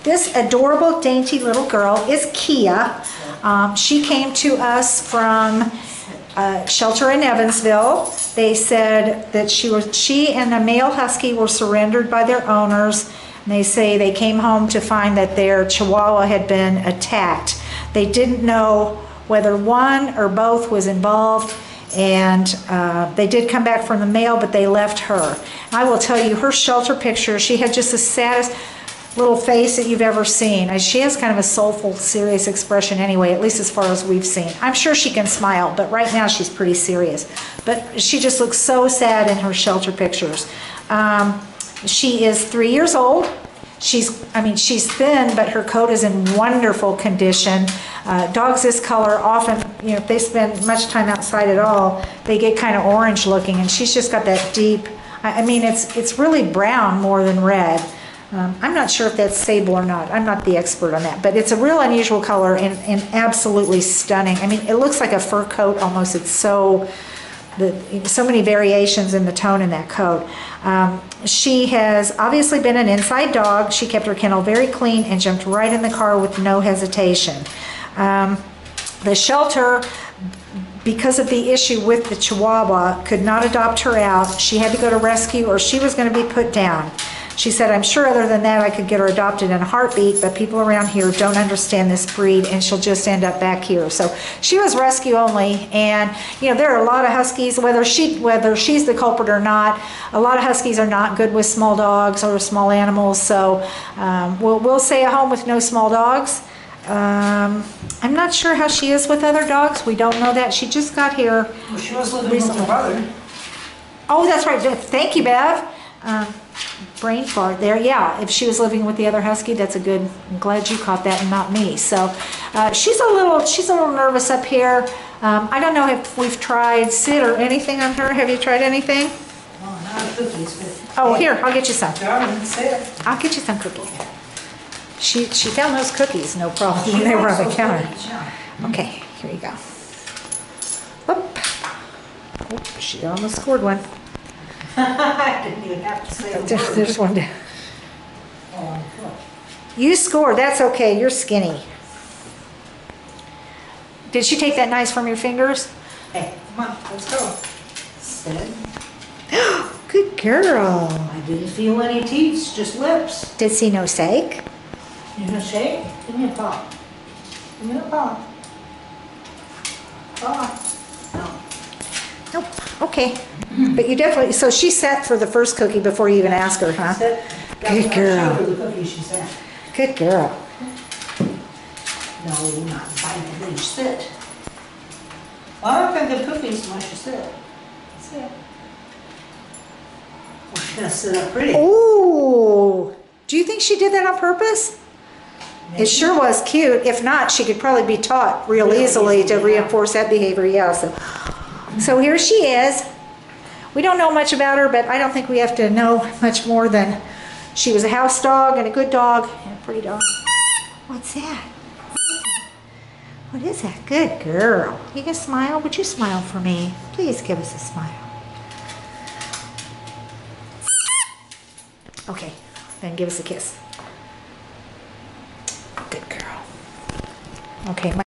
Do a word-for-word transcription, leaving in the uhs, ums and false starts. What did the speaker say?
this adorable, dainty little girl is Kia. Um, she came to us from uh, shelter in Evansville. They said that she was she and a male husky were surrendered by their owners. And they say they came home to find that their Chihuahua had been attacked. They didn't know whether one or both was involved, and uh, they did come back from the mail, but they left her. I will tell you, her shelter picture, she had just the saddest little face that you've ever seen. She has kind of a soulful, serious expression anyway, at least as far as we've seen. I'm sure she can smile, but right now she's pretty serious. But she just looks so sad in her shelter pictures. Um, she is three years old. She's, I mean, she's thin, but her coat is in wonderful condition. Uh, dogs this color often, you know, if they spend much time outside at all, they get kind of orange looking, and she's just got that deep, I, I mean, it's it's really brown more than red. Um, I'm not sure if that's sable or not. I'm not the expert on that, but it's a real unusual color and, and absolutely stunning. I mean, it looks like a fur coat almost. It's so, the, so many variations in the tone in that coat. Um, she has obviously been an inside dog. She kept her kennel very clean and jumped right in the car with no hesitation. Um, the shelter, because of the issue with the Chihuahua, could not adopt her out. She had to go to rescue or she was going to be put down. She said, I'm sure other than that I could get her adopted in a heartbeat, but people around here don't understand this breed and she'll just end up back here. So she was rescue only, and you know, there are a lot of Huskies, whether she whether she's the culprit or not, a lot of Huskies are not good with small dogs or small animals. So um, we'll, we'll say a home with no small dogs. Um, I'm not sure how she is with other dogs. We don't know that. She just got here. Well, she was living recently. with her mother. Oh, that's right. Thank you, Bev. Um, brain fart there. Yeah, if she was living with the other husky, that's a good. I'm glad you caught that and not me. So uh, she's a little she's a little nervous up here. Um, I don't know if we've tried sit or anything on her. Have you tried anything? Oh, not cookies, but Oh, here, I'll get you some. darling, sit. I'll get you some cookies. She she found those cookies, no problem, when they were on the counter. Okay, here you go. Whoop. Oop, she almost scored one. I didn't even have to say a There's, word. there's one down. Oh, good. You scored. That's okay. You're skinny. Did she take that nice from your fingers? Hey, come on, let's go. Sit. Good girl. I didn't feel any teeth, just lips. Did see no sake? You gonna shake? Give me a paw. Give me a paw. Paw. No. Nope. Okay. But you definitely, so she sat for the first cookie before you even asked her, huh? Sit. Good girl. Show her the cookie she sent. Good girl. No, not biting the leash. Sit. I don't think the cookies unless you sit. Sit. Well, she's gonna sit up pretty. Ooh. Do you think she did that on purpose? Maybe. It sure was cute. If not, she could probably be taught real Real easily to easily, yeah. reinforce that behavior. Yeah. So, so here she is. We don't know much about her, but I don't think we have to know much more than she was a house dog and a good dog and a pretty dog. What's that? What is that? Good girl. You can smile? Would you smile for me? Please give us a smile. Okay, then give us a kiss. Good girl. Okay. My